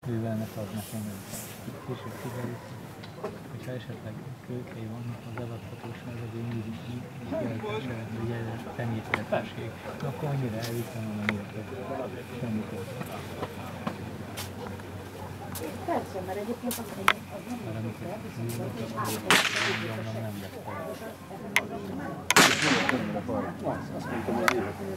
bővelnek adnak engem. Később kiderült, hogyha esetleg kölykei vannak az eladhatóság, az ugye tenyészthetőség, akkor annyira elviszem, amennyire semmi közben. Persze, mert egyébként az nem lesz fel. Azt mondtam, hogy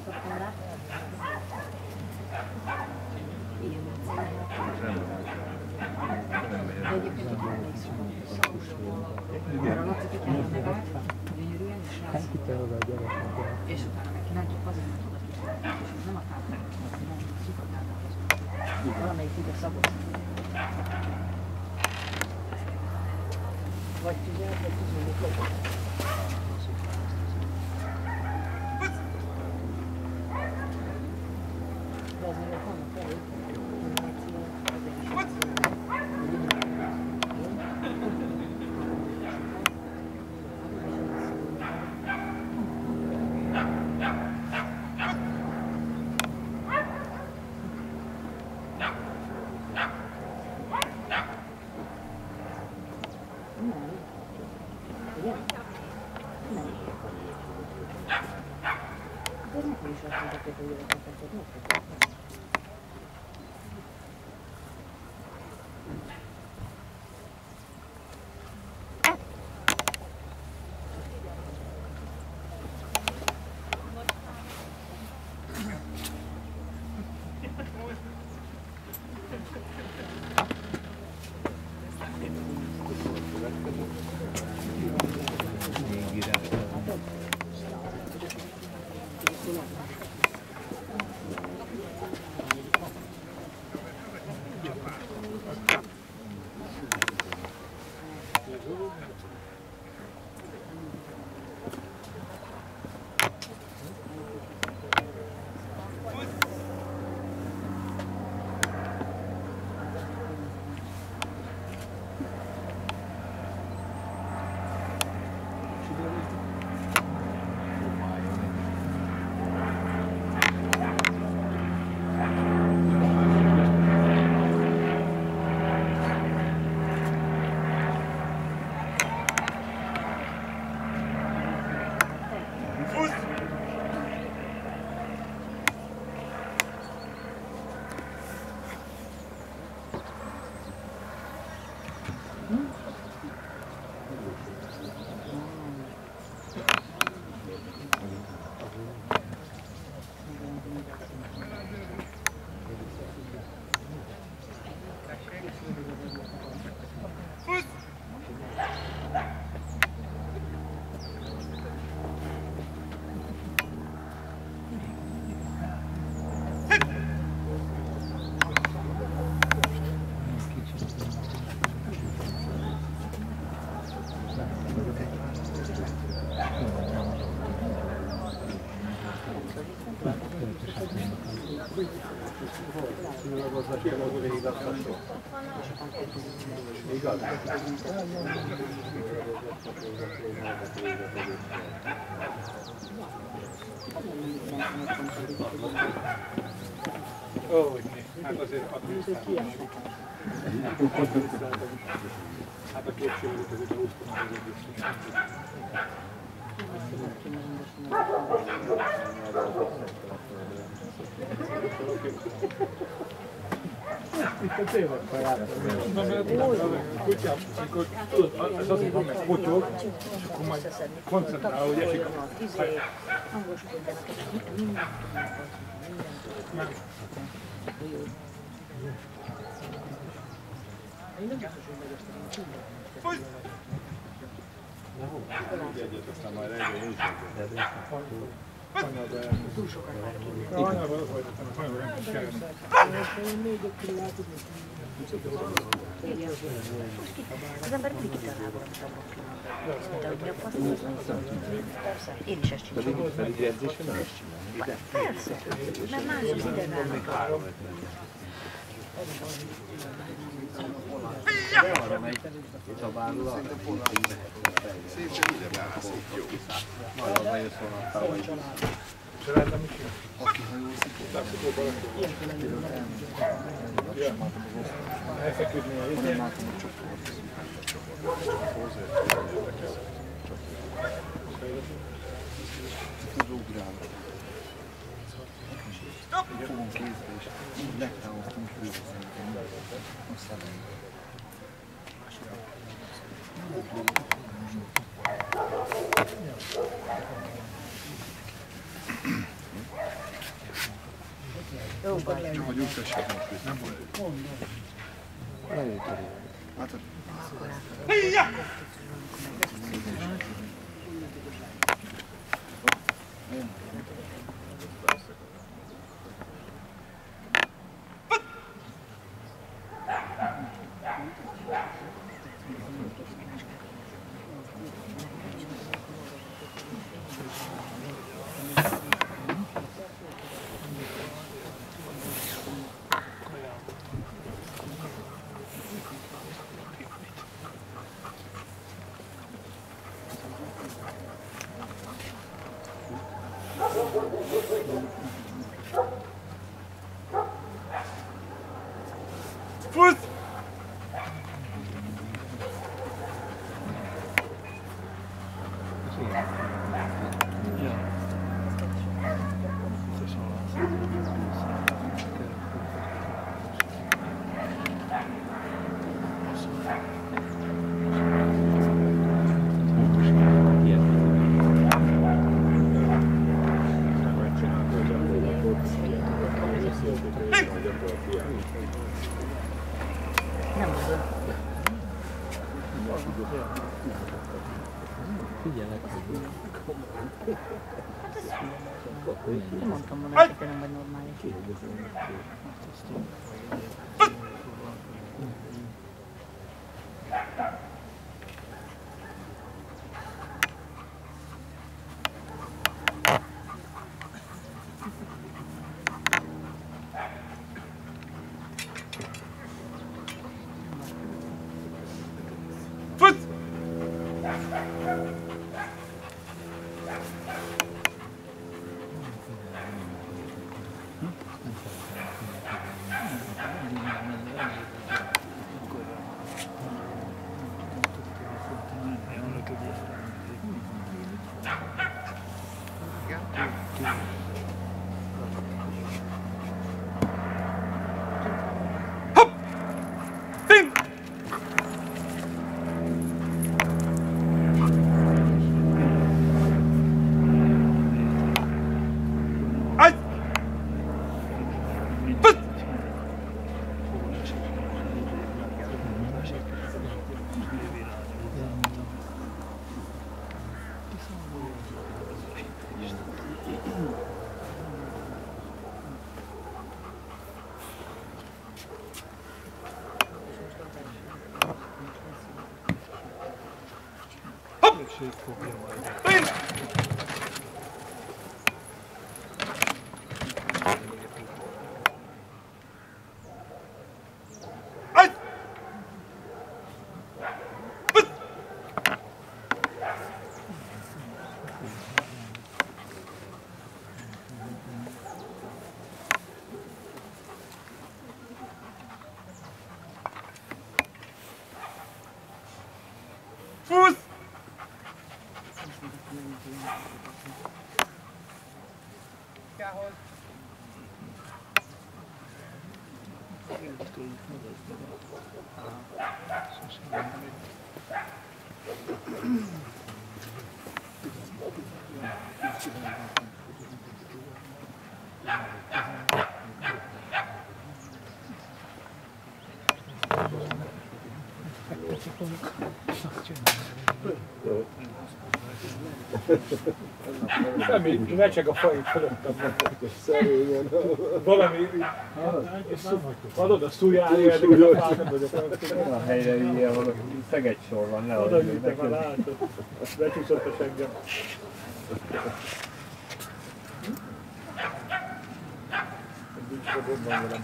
és utána meg kirántjuk azért, mert oda kicsit, és nem a táplálat, hanem a szikotáplálat. Valamelyik ide szabott. Vagy 15, vagy 15 lopott. De azért még vannak elég. Igaz? Ó, hát azért adminisztrálni. Hát a két sérült azért úsztam az egész. Itt a tévedben jártam. Na, mert a kutyám, amikor tudod, az azért van, mert potyog, és akkor majd koncentrál, hogy esik a... Hangoskodjanak, és mindent. Én nem biztos, hogy megösztönöm. Fújj! Egyet, aztán majd egyre én is. Túl sokat már ki. Hanyában az vagy, hanyában nem is kellene. Az ember mindig kitalálva, amit abban pillanatban. De hogy gyakorlatilag az nem persze. Én is ezt csinálom. Pedig edzésen nem ezt csinálni. Persze, mert más az idegának. De arra megy, Csabáról arra megy. Szépen ide vált, szép jó. Majd az megjössz volna a tavaly. család nem is jön. Aki hajózik, Elfeküdni a nem izén. látom a csoport. Ez ugrálva. Fogom kézbe, és így legtávoztunk kézbe szerintem. Most szemben. Jó baj. Csak hogy úgy tessék most, hogy nem volt. Hát, Nem tudom. Figyelek, Nem mondtam volna, hogy te nem vagy normális. Semmi, recseg a faj fölöttem. Szerényen. Valami... Adod a szújálni, eddig a fákat vagyok. A helyre ilyen valami szegegysor van, ne Oda vittek a látod. Becsúszott a seggem. Csak gobban velem.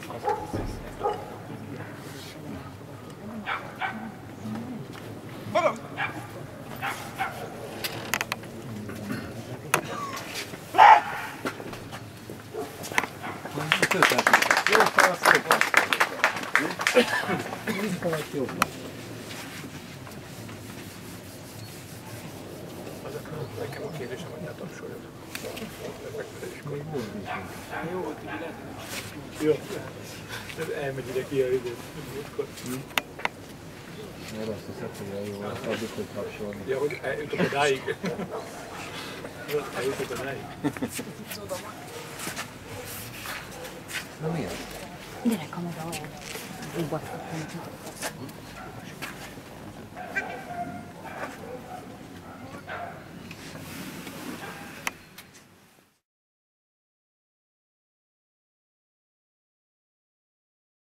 Nekem a kérdésem, hogy ne tapsoljad. Jó, jó. Elmegy ide ki a időt. Mert azt hiszed, hogy jó, azt adjuk, hogy tapsolni. Ja, hogy eljutok odáig. Eljutok odáig. Na mi az? Gyerek, kamera olyan. Ugathatni.